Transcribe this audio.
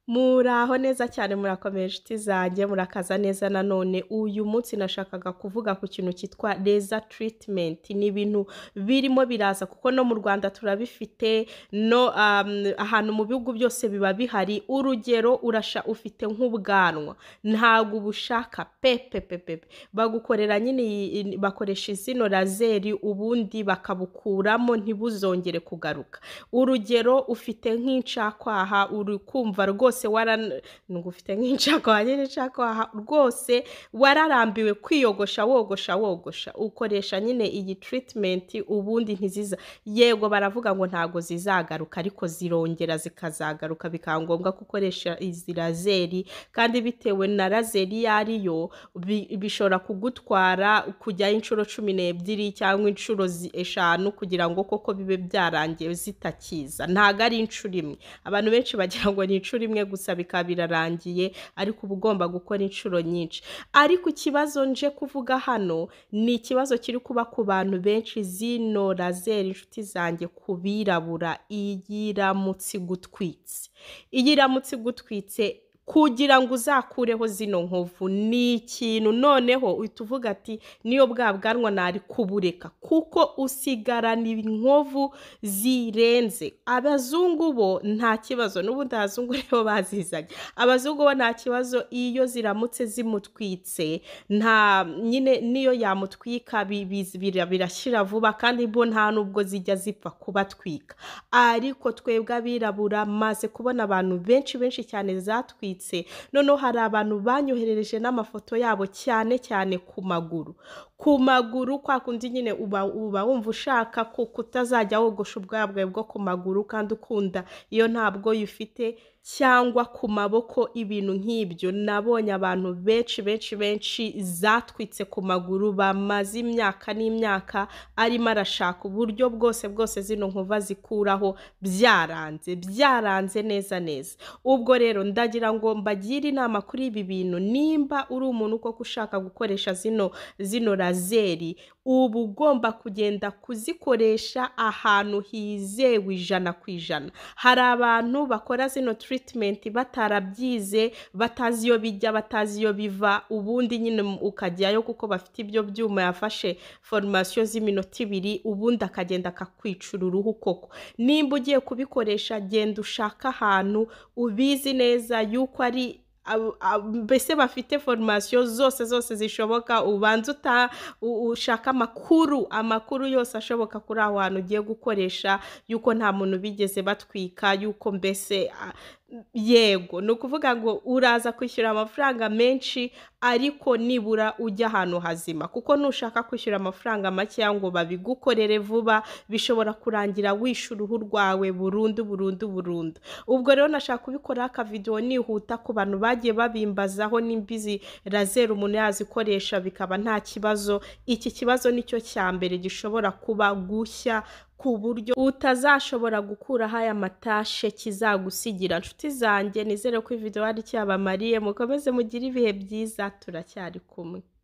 Muraho neza cyane murakomeye inshuti zanjye murakaza neza nanone uyu munsi nashakaga kuvuga ku kintu cyitwa laser treatment ni ibintu birimo biraza kuko no mu Rwanda turabifite no ahantu mu bihugu byose biba bihari urugero ufite nk'ubwanwa ntago ubushaka pepe bagukorera nyine bakoresha izino lazeri ubundi bakabukuramo ntibuzongere kugaruka urugero ufite nk'incakwaha uri kumva rwose ufite nk'inshakwaha nyine incakwaha rwose wararambiwe kwiyogosha wogosha ukoresha nyine iyi treatment ubundi ntiziza yego baravuga ngo ntago zizagaruka ariko zirongera zikazagaruka bikaba ngombwa gukoresha izi lazeri kandi bitewe na lazeri yariyo bishobora kugutwara kujya inshuro 12 cyangwa inshuro 5 kugira ngo koko bibe byarangiye zitakiza ntago ari inshuro imwe abantu benshi bagira ngo ni inshuro imwe gusa bikabirarangiye ariko uba ugomba gukora inshuro nyinshi ariko ikibazo nje kuvuga hano ni ikibazo kiri kuba ku bantu benshi zino lazeri inshuti zanjye kubirabura iyiramutse gutwitse kugira ngo uzakureho zino nkovu ni ikintu noneho uhita uvuga ati niyo bwanwa nari kubureka kuko usigarana inkovu zirenze abazungu bo nta kibazo n'ubundi abazungu rero bazizanye abazungu bo nta kibazo iyo ziramutse zimutwitse nta nyine niyo yamutwika birashyira vuba kandi bo nta nubwo zijya zipfa kubatwika ariko twebwe abirabura maze kubona abantu benshi cyane zatwitse noneho hari abantu banyoherereje n'amafoto yabo cyane ku maguru kwa kundi nyine uba wumva ushaka ko kutazajya wogosha ubwabwe bwo ku maguru kandi ukunda iyo ntabwo yufite cyangwa ku maboko ibintu nk'ibyo nabonye abantu benshi zatwitse ku maguru bamaze imyaka n'imyaka arimo arashaka uburyo bwose zino nkuva zikuraho byaranze neza ubwo rero ndagira ngo mbagire inama kuri ibi bintu nimba uri umuntu uko ushaka gukoresha zino lazeri ubu ugomba kugenda kuzikoresha ahantu hizewe 100%. Hari abantu bakora zino treatment batarabyize batazi iyo bijya batazi iyo biva ubundi nyine ukajyayo kuko bafite ibyo byuma yafashe formation z'iminota 2 ubundi akagenda akakwicura uruhu koko nimba ugiye kubikoresha genda ushaka ahantu ubizi neza yuko ari mbese bafite formation zose zishoboka ubanza ushaka amakuru yose ashoboka kuri aho hantu ugiye gukoresha yuko nta muntu bigeze batwika yuko mbese yego no kuvuga ngo uraza kwishyura amafaranga menshi ariko nibura ujya ahantu hazima kuko nushaka kwishyura amafaranga make ngo babigukorere vuba bishobora kurangira wishyura uruhu rwawe burundu ubwo rero nashaka kubikora aka video nihuta ku bantu bagiye babimbazaho nimbizi lazeri umuntu yazikoresha bikaba nta kibazo iki kibazo nicyo cyambere gishobora kuba gushya ku buryo utazashobora gukuraho aya matashe kizagusigira inshuti zanjye nizere ko video ari cyabamariye mukomeze mugire ibihe byiza turacyari kumwe.